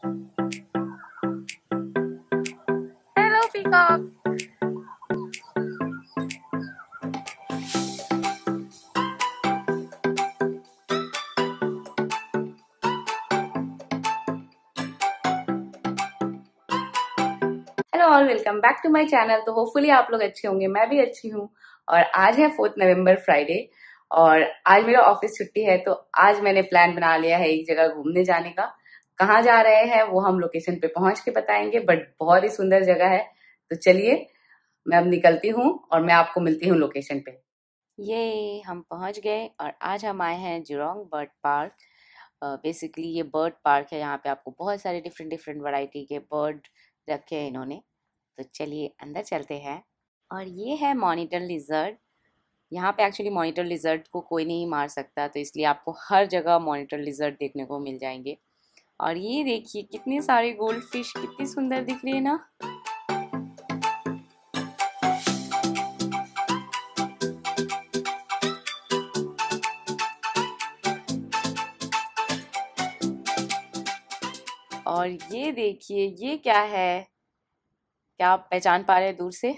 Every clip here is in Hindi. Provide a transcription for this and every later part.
Hello, peacock. Hello all, welcome back to my channel. तो होपफुली आप लोग अच्छे होंगे, मैं भी अच्छी हूँ। और आज है 4 नवंबर फ्राइडे, और आज मेरा ऑफिस छुट्टी है। तो आज मैंने प्लान बना लिया है एक जगह घूमने जाने का। कहाँ जा रहे हैं वो हम लोकेशन पे पहुंच के बताएंगे, बट बहुत ही सुंदर जगह है। तो चलिए, मैं अब निकलती हूँ और मैं आपको मिलती हूँ लोकेशन पे। ये हम पहुंच गए और आज हम आए हैं जुरोंग बर्ड पार्क। बेसिकली ये बर्ड पार्क है। यहाँ पे आपको बहुत सारे डिफरेंट डिफरेंट वैरायटी के बर्ड रखे हैं इन्होंने। तो चलिए अंदर चलते हैं। और ये है मॉनिटर लिजर्ड। यहाँ पे एक्चुअली मॉनिटर लिजर्ड को कोई नहीं मार सकता, तो इसलिए आपको हर जगह मॉनिटर लिजर्ड देखने को मिल जाएंगे। और ये देखिए कितने सारे गोल्ड फिश, कितनी सुंदर दिख रही है ना। और ये देखिए ये क्या है, क्या आप पहचान पा रहे हैं दूर से?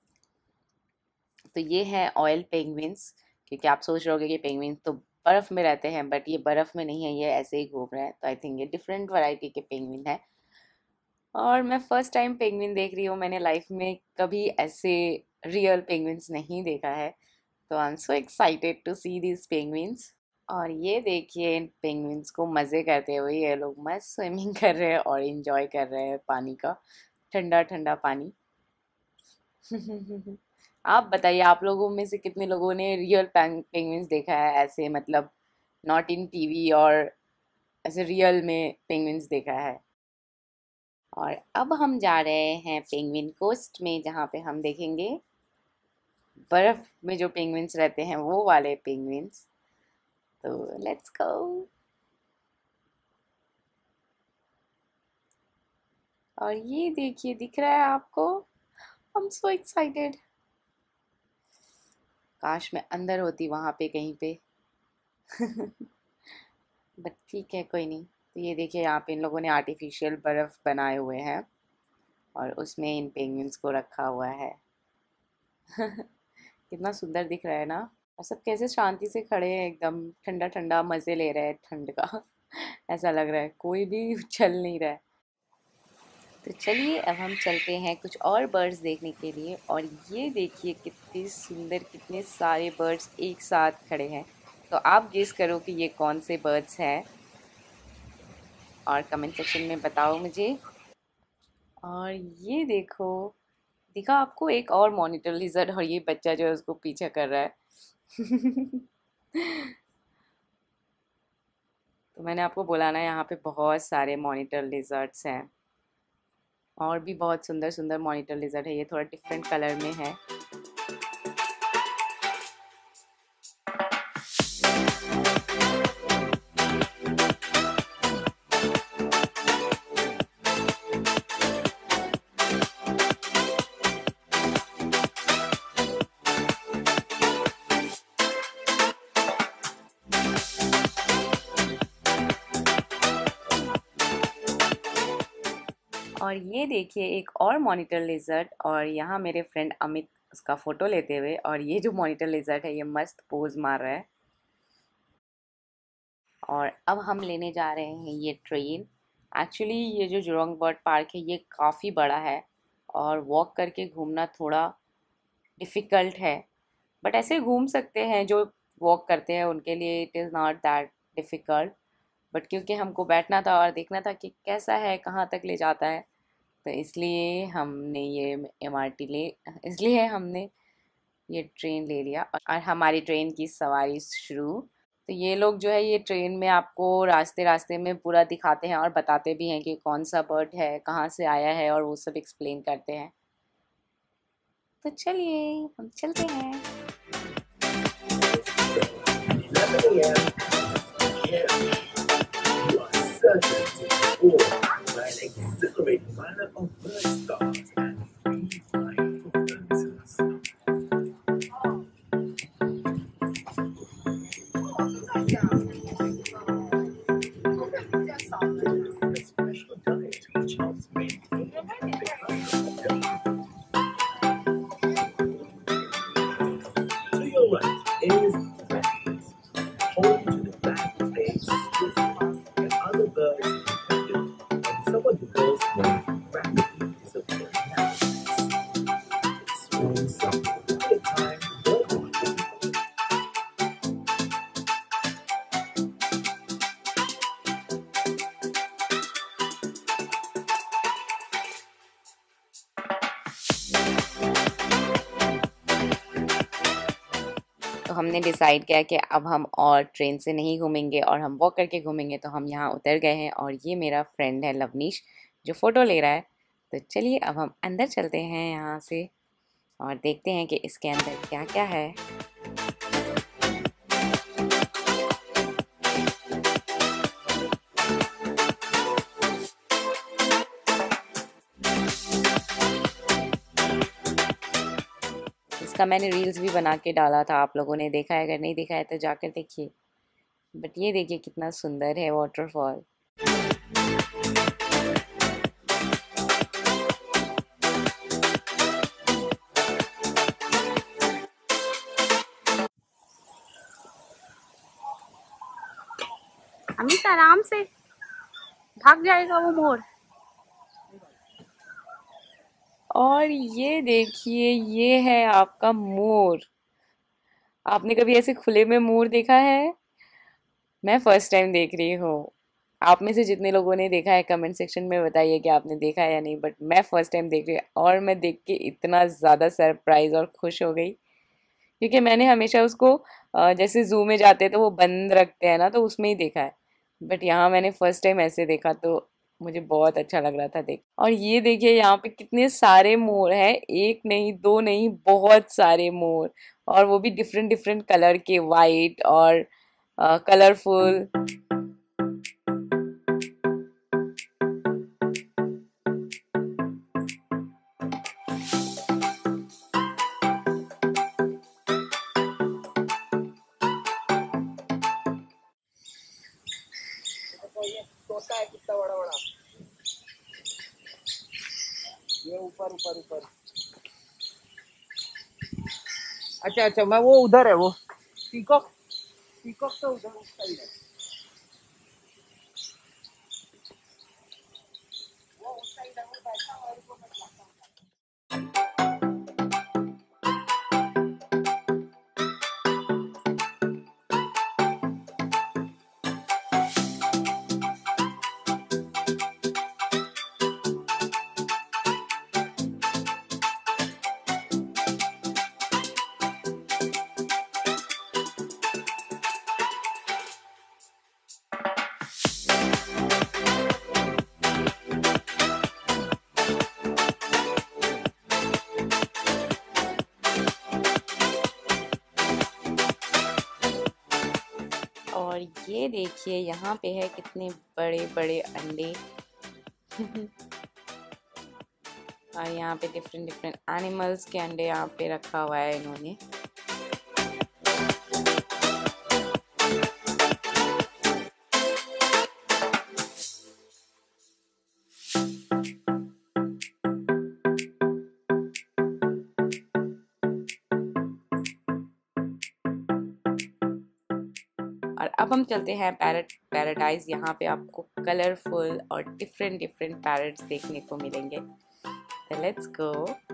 तो ये है ऑयल पेंगुइन्स। क्योंकि आप सोच रहे होगे कि पेंगुइन्स तो बर्फ में रहते हैं, बट ये बर्फ में नहीं है, ये ऐसे ही घूम रहे हैं। तो आई थिंक ये डिफरेंट वैरायटी के पेंगुइन है। और मैं फर्स्ट टाइम पेंगुइन देख रही हूँ। मैंने लाइफ में कभी ऐसे रियल पेंगुइन्स नहीं देखा है। तो I am so excited to see this penguins. और ये देखिए इन पेंगुइन्स को मज़े करते हुए ये लोग मस्त स्विमिंग कर रहे हैं और इंजॉय कर रहे हैं पानी का, ठंडा ठंडा पानी। आप बताइए, आप लोगों में से कितने लोगों ने रियल पेंगुइन्स देखा है ऐसे, मतलब नॉट इन टीवी, और ऐसे रियल में पेंगुइन्स देखा है? और अब हम जा रहे हैं पेंगुइन कोस्ट में, जहाँ पे हम देखेंगे बर्फ में जो पेंगुइन्स रहते हैं वो वाले पेंगुइन्स। तो लेट्स गो। और ये देखिए, दिख रहा है आपको? I am so excited. काश मैं अंदर होती वहां पे कहीं पे। बट ठीक है, कोई नहीं। तो ये देखिए यहाँ पे इन लोगों ने आर्टिफिशियल बर्फ बनाए हुए हैं और उसमें इन पेंगुइन्स को रखा हुआ है। कितना सुंदर दिख रहा है ना। और सब कैसे शांति से खड़े हैं, एकदम ठंडा ठंडा मज़े ले रहे हैं ठंड का। ऐसा लग रहा है कोई भी चल नहीं रहा है। तो चलिए अब हम चलते हैं कुछ और बर्ड्स देखने के लिए। और ये देखिए कितनी सुंदर, कितने सारे बर्ड्स एक साथ खड़े हैं। तो आप गेस करो कि ये कौन से बर्ड्स हैं, और कमेंट सेक्शन में बताओ मुझे। और ये देखो, दिखा आपको एक और मॉनिटर लिजर्ड, और ये बच्चा जो है उसको पीछा कर रहा है। तो मैंने आपको बोला ना, यहाँ पे बहुत सारे मॉनिटर लिजर्ड्स हैं। और भी बहुत सुंदर सुंदर मॉनिटर लिजर्ड है। ये थोड़ा डिफरेंट कलर में है। और ये देखिए एक और मॉनिटर लिजर्ड, और यहाँ मेरे फ्रेंड अमित उसका फ़ोटो लेते हुए। और ये जो मॉनिटर लिजर्ड है ये मस्त पोज मार रहा है। और अब हम लेने जा रहे हैं ये ट्रेन। एक्चुअली ये जो जुरोंग बर्ड पार्क है ये काफ़ी बड़ा है, और वॉक करके घूमना थोड़ा डिफ़िकल्ट है। बट ऐसे घूम सकते हैं, जो वॉक करते हैं उनके लिए it is not that difficult. But क्योंकि हमको बैठना था और देखना था कि कैसा है, कहाँ तक ले जाता है, तो इसलिए हमने ये ट्रेन ले लिया और हमारी ट्रेन की सवारी शुरू। तो ये लोग जो है ये ट्रेन में आपको रास्ते रास्ते में पूरा दिखाते हैं और बताते भी हैं कि कौन सा बर्ड है, कहाँ से आया है, और वो सब एक्सप्लेन करते हैं। तो चलिए हम चलते हैं। तो हमने डिसाइड किया कि अब हम और ट्रेन से नहीं घूमेंगे और हम वॉक करके घूमेंगे, तो हम यहाँ उतर गए हैं। और ये मेरा फ्रेंड है लवनीश जो फ़ोटो ले रहा है। तो चलिए अब हम अंदर चलते हैं यहाँ से और देखते हैं कि इसके अंदर क्या क्या है। इसका मैंने रील्स भी बना के डाला था, आप लोगों ने देखा है? अगर नहीं देखा है तो जाकर देखिए। बट ये देखिए कितना सुंदर है वाटरफॉल। अमित आराम से, भाग जाएगा वो मोर। और ये देखिए, ये है आपका मोर। आपने कभी ऐसे खुले में मोर देखा है? मैं फर्स्ट टाइम देख रही हूँ। आप में से जितने लोगों ने देखा है कमेंट सेक्शन में बताइए कि आपने देखा है या नहीं, बट मैं फर्स्ट टाइम देख रही हूँ। और मैं देख के इतना ज़्यादा सरप्राइज और खुश हो गई, क्योंकि मैंने हमेशा उसको जैसे जू में जाते हैं तो वो बंद रखते हैं ना, तो उसमें ही देखा है। बट यहाँ मैंने फर्स्ट टाइम ऐसे देखा, तो मुझे बहुत अच्छा लग रहा था देख। और ये देखिए यहाँ पे कितने सारे मोर हैं, एक नहीं दो नहीं, बहुत सारे मोर। और वो भी डिफरेंट डिफरेंट कलर के, वाइट और कलरफुल। ये तोता है कितना बड़ा बड़ा, ये ऊपर ऊपर ऊपर। अच्छा अच्छा, मैं वो उधर है, वो पीकॉक, पीकॉक तो उधर उस साइड है, वो उस साइड है, वो बैठा हुआ है, उसको मैं बुलाता हूँ। और ये देखिए यहाँ पे है कितने बड़े बड़े अंडे। और यहाँ पे डिफरेंट डिफरेंट एनिमल्स के अंडे यहाँ पे रखा हुआ है इन्होंने। और अब हम चलते हैं पैरट पैराडाइज। यहाँ पे आपको कलरफुल और डिफरेंट डिफरेंट पैरट्स देखने को मिलेंगे। तो लेट्स गो।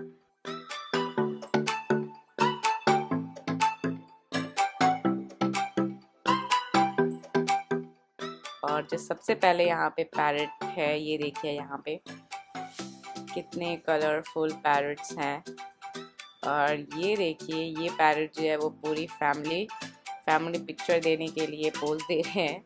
और जो सबसे पहले यहाँ पे पैरट है, ये देखिए यहाँ पे कितने कलरफुल पैरट्स हैं। और ये देखिए, ये पैरट जो है वो पूरी फैमिली पिक्चर देने के लिए पोज दे रहे हैं।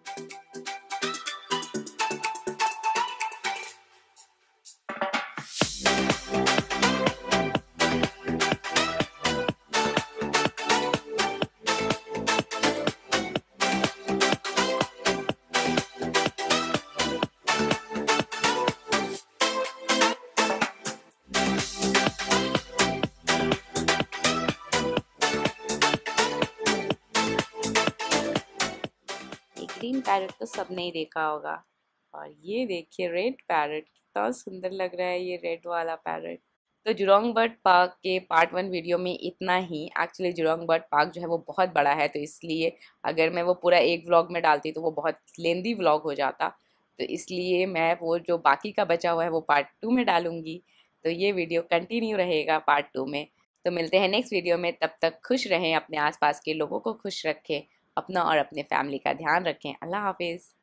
ग्रीन पैरट तो सबने ही देखा होगा। और ये देखिए रेड पैरट, कितना सुंदर लग रहा है ये रेड वाला पैरट। तो जुरोंग बर्ड पार्क के पार्ट 1 वीडियो में इतना ही। एक्चुअली जुरोंग बर्ड पार्क जो है वो बहुत बड़ा है, तो इसलिए अगर मैं वो पूरा एक व्लॉग में डालती तो वो बहुत लेंदी व्लॉग हो जाता। तो इसलिए मैं वो जो बाकी का बचा हुआ है वो पार्ट 2 में डालूंगी। तो ये वीडियो कंटिन्यू रहेगा पार्ट 2 में। तो मिलते हैं नेक्स्ट वीडियो में। तब तक खुश रहें, अपने आसपास के लोगों को खुश रखें, अपना और अपने फैमिली का ध्यान रखें। अल्लाह हाफिज़।